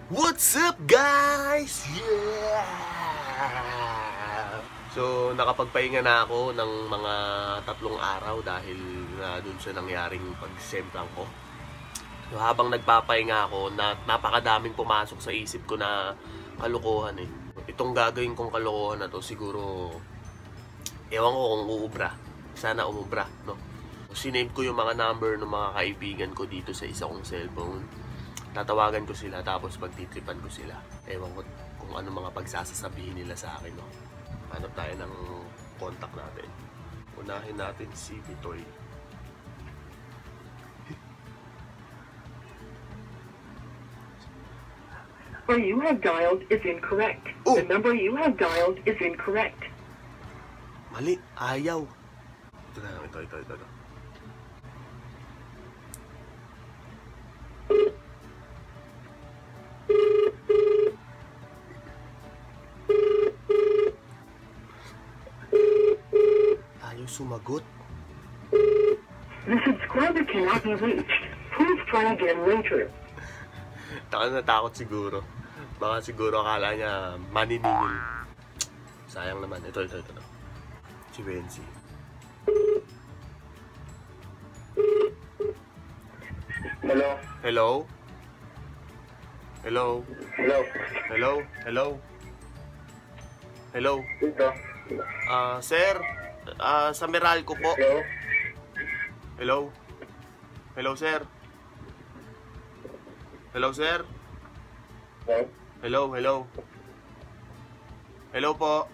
What's up, guys? Yeah! So, nakapagpahinga na ako ng mga 3 araw dahil na dun sa nangyaring pagsemplang ko. So, habang nagpapahinga ako, napakadaming pumasok sa isip ko na kalokohan eh. Itong gagawin kong kalokohan na to, siguro, ewan ko kung uubra. Sana umubra, no? So, sinave ko yung mga number ng mga kaibigan ko dito sa isa kong cellphone. Tatawagan ko sila tapos pagtitripan ko sila. Ewan ko kung ano mga pagsasasabihin nila sa akin, no? Hanap tayo ng contact natin. Unahin natin si Bitoy. Or you have dialed is incorrect. Oh. The number you have dialed is incorrect. Mali, ayaw. Ito. Ayaw sumagot. The subscriber cannot be reached. Please try again later. Natakot siguro. Baka siguro akala niya maniningil. Sayang naman. Ito. Si Wensi. Hello? Hello? Hello? Hello? Hello? Hello? Hello? Dito? Sir, sa Meralco po. Hello? Hello? Hello, sir? Hello, sir? Hello? Hello? Hello po?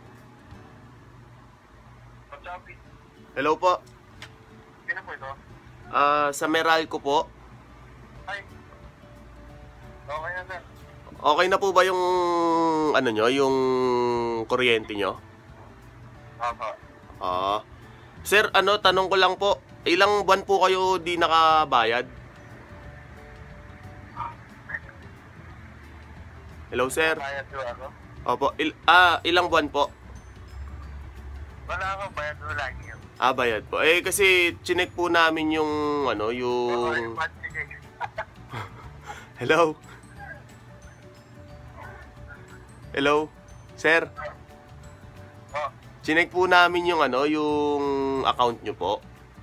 Hello po? Sino po ito? Sa Meralco po. Ay. Okay na, sir. Okay na po ba yung ano nyo, yung kuryente nyo? Opo. Sir, tanong ko lang po, ilang buwan po kayo di nakabayad? Hello, sir? Bayad ko ako? Opo, ilang buwan po? Wala akong bayad ko lagi yun. Bayad po. Kasi chinek po namin yung yung Hello? Hello? Sir? Oh, Chinek po namin yung yung account nyo po.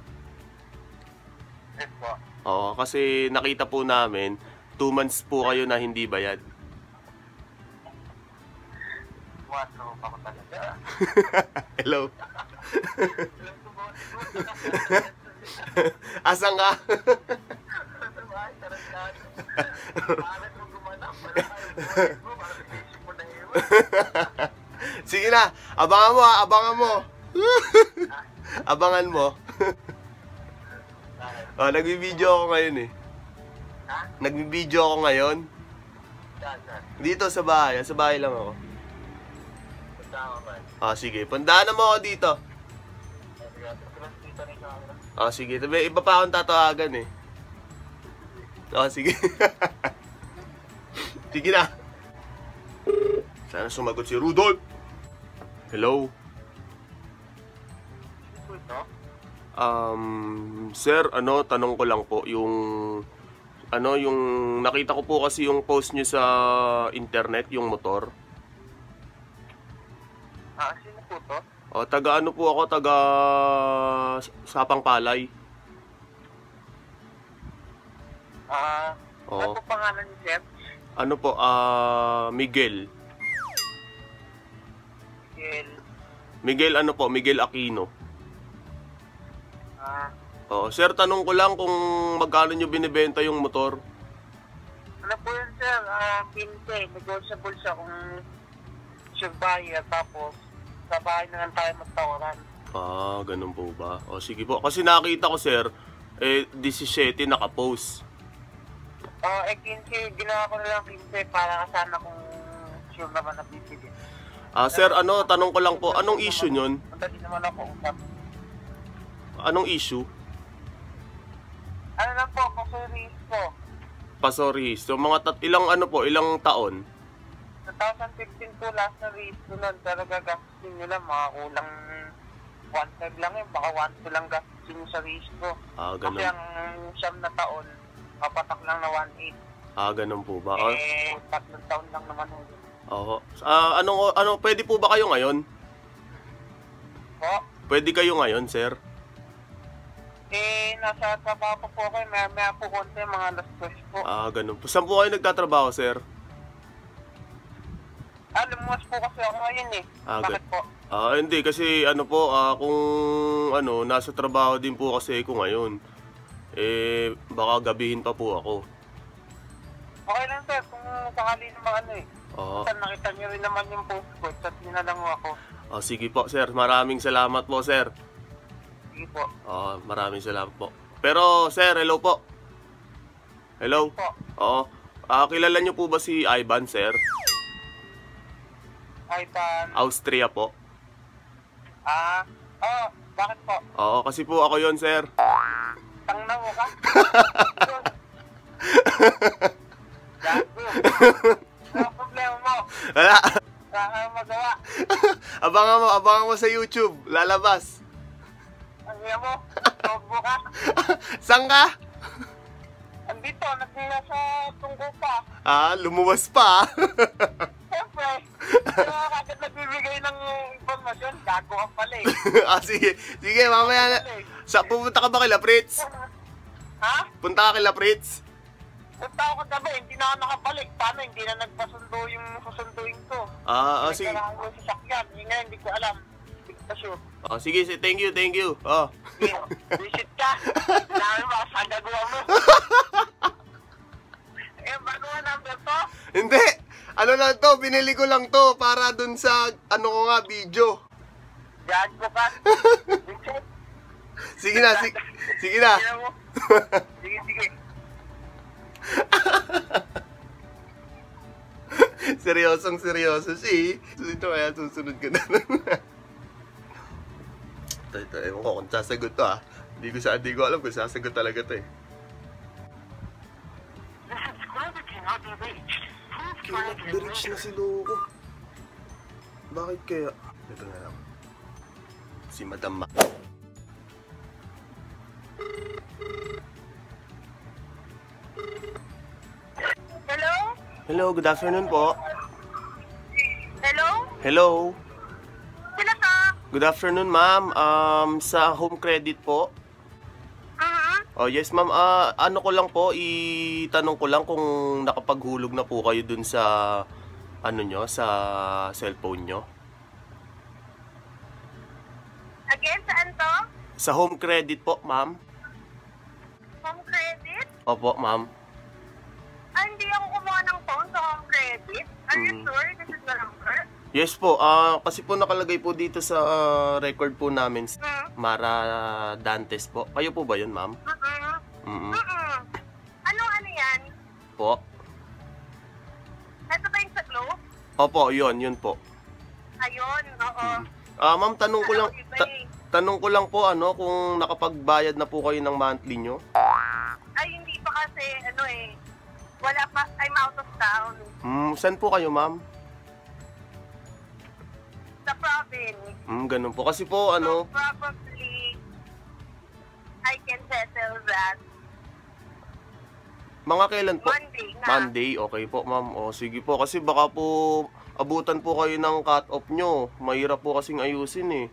yes po. Oo, kasi nakita po namin 2 months po kayo na hindi bayad. Waso pa ko talaga. Hello? Asan ka? Ay, tarantado. Bakit mo gumanap? Bakit mo na iwan? Sige na, abangan mo. Abangan mo. Nagbibideo ako ngayon eh. Ha? Nagbibideo ako ngayon. Saan? Dito sa bahay lang ako. Punta ako ba? Sige, pundahan mo ako dito. Dito rin ako. Sige, iba pa akong tatawagan eh. Sige. Sige na. Sana sumagot si Rudolph. Hello? Ito? Sir, tanong ko lang po, yung nakita ko po kasi yung post nyo sa internet, yung motor. Sino po to? Taga po ako, taga Sapang Palay. Oo. Ano po pangalan ni Sir? Miguel. Miguel. Miguel Aquino. Sir, tanong ko lang kung magkano nyo binibenta yung motor. Ano po yun, Sir? 15. Negotiable siya kung sure buyer. Tapos, sa bahay na lang tayo magtawaran. Ganun po ba? Sige po. Kasi nakita ko, sir, 17 nakapost. 15. Ginawa ko na lang 15 para sana kung sure naman na bibili. Sir, tanong ko lang po, anong issue nyon? Madali naman ako usap. Anong issue? Ano lang po, pasuris po. Pasori. So, ilang taon? 2015 po last na race ko nun. Pero gagastusin nyo lang, mga kulang 1.5 lang yun. Baka 1.2 lang gastusin nyo sa race ko. Ganun. Kasi ang siyam na taon, papatak lang na 1.8. Ganun po ba? 3 taon lang naman ho. Oo. Pwede po ba kayo ngayon? Po? Pwede kayo ngayon, sir? Nasa trabaho po ako. Maya po konti, mga alas 2 po. Ganun po. Saan po kayo nagtatrabaho, sir? Lumuwas po kasi ako ngayon eh. Bakit po? Hindi kasi kung nasa trabaho din po kasi ako ngayon. Baka gabihin pa po ako. Okay lang sir, kung sakali naman Oo. nakita niyo rin naman yung post ko, chat niyo na lang ako. Sige po, sir. Maraming salamat po, sir. Sige po. Maraming salamat po. Pero, sir, hello po. Hello? Po. Oo. Kilala niyo po ba si Ivan, sir? Ivan. Austria po. Bakit po? Oo, kasi po ako yon, sir. Tangna mo ka? Gago. Ano problema mo? Wala. Saan ka magawa? abangan mo sa YouTube. Lalabas. Ang ina mo? Togbo ka? Saan ka? Andito, nasa tungko pa. Lumuwas pa. Siyempre, kagad nagbibigay ng informasyon, gago ka pala eh. Sige. Sige, mamaya na. Pupunta ka ba kila Fritz? Ha? Punta ka kila Fritz? Punta ako kagabi, hindi na ako nakabalik. Paano, hindi na nagpasundo yung susunduin ko. Sige. Nagkarahan ko sa sakyan, yun nga, hindi ko alam. Hindi ko pa sure. Sige, thank you. Visit ka. Dami ba sa gagawa mo? Bago nga number to? Hindi. Lang to, binili ko lang to para dun sa, video. Gago ka. Visit. Sige na. Tingnan mo. Sige. Seryoso siya. Ito kaya susunod ka na. Ito, ewan ko kung sasagot to Hindi ko alam kung sasagot talaga to eh. The subscriber cannot be reached. Please try Kailan again na-reach later. na si Loco? Bakit kaya? Ito na lang. Si Madam Ma. Hello? Hello, good afternoon po. Hello? Hello. Sino ka? Good afternoon, ma'am. Sa home credit po. Yes, ma'am. Ano ko lang po, itanong ko lang kung nakapaghulog na po kayo dun sa sa cellphone nyo. Again, saan to? Sa home credit po, ma'am. Home credit? Opo, ma'am. Hindi ako kumuha ng phone sa home credit. Are you sure this is the number? Yes po. Kasi po nakalagay po dito sa record po namin, Mara Dantes po. Kayo po ba yun, ma'am? Ano yan? Po. Ito ba yung sa Globe? Opo, yun po. Ayun, oo. Ma'am, tanong ko lang po kung nakapagbayad na po kayo ng monthly nyo. Ay, hindi pa kasi, wala pa, I'm out of town. Saan po kayo, ma'am? Sa province. Ganun po. Kasi po, So, probably, I can settle that mga kailan po? Monday na. Monday, okay po, ma'am. Sige po. Kasi baka po abutan po kayo ng cut-off nyo. Mahirap po kasing ayusin eh.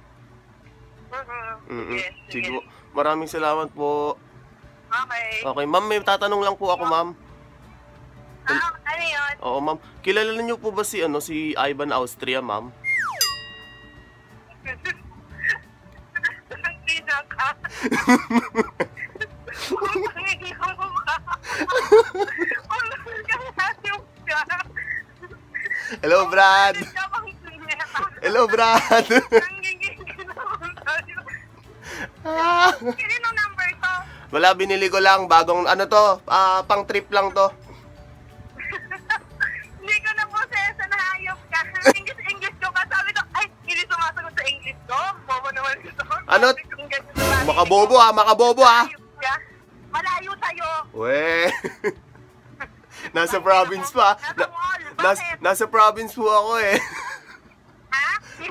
Yes, Sige po. Maraming salamat po. Okay. Okay, ma'am, may tatanong lang po ako, ma'am. Ano yun? Oo, ma'am. Kilala niyo po ba si Ivan Austria, ma'am? Sino ka? Hello, Brad. Hello, Brad. Sino number to? Wala, binili ko lang. Bagong, pang trip lang to. Hindi ko na po sa nahayop ka. English ko ka. Sabi ko, ay, hindi sumasagot sa English ko. Bobo naman ito. Makabobo ha. Malayo sa'yo. We. Nasa province pa. Nasa province po ako eh. Ha?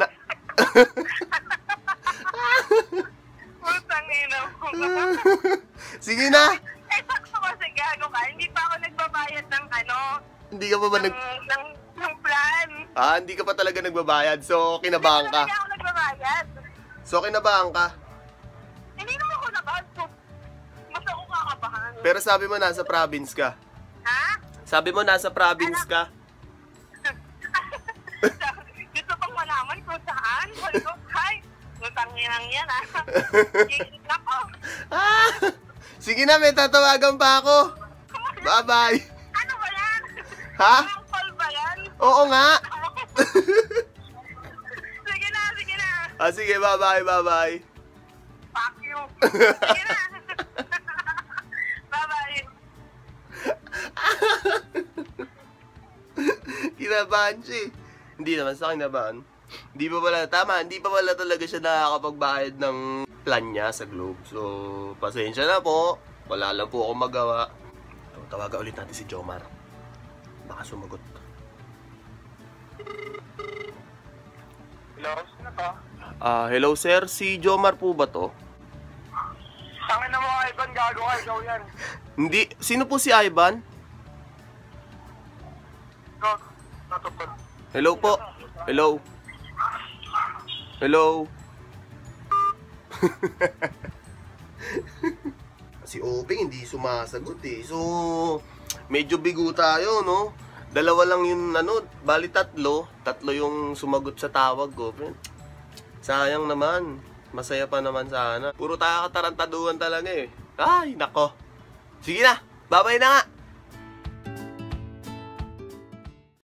Putang ina mo. Sige na. Sakto kasi gago ka. Hindi pa ako nagbabayad ng Hindi ka pa ba ng plan. hindi ka pa talaga nagbabayad. So, kinabahan ka. Hindi ako nagbabayad. So, kinabahan ka. Hindi naman ako nabahan. So, mas ako kakabahan. Pero sabi mo nasa province ka. Ha? Sabi mo nasa province ka. Gusto pang malaman kung saan. Sabi ko, hi, utang-inang yan Nako. Sige na, may tatawagan pa ako. Bye-bye. Ano ba yan? Ha? Ang call ba yan? Oo nga. Sige na. Sige, bye-bye. Fuck you. Sige na. Bye-bye. Kinabahan siya eh. Hindi naman sa kinabahan. Hindi pa pala talaga siya nakakapagbayad ng plan niya sa Globe. So, pasensya na po. Wala lang po akong magawa. Tawagan ulit natin si Jomar. Baka sumagot. Hello, sino to? Hello sir, si Jomar po ba to? Tangin na mo, Ivan, gago ka, ikaw yan. Hindi, sino po si Ivan? Go, natupad. Hello po. Hello. Si Oping hindi sumasagot eh. So, medyo bigo tayo, no? Dalawa lang yung bali tatlo yung sumagot sa tawag ko. Sayang naman. Masaya pa naman sana. Puro tayo katarantaduhan talaga eh. Ay, nako. Sige na. Babay na nga.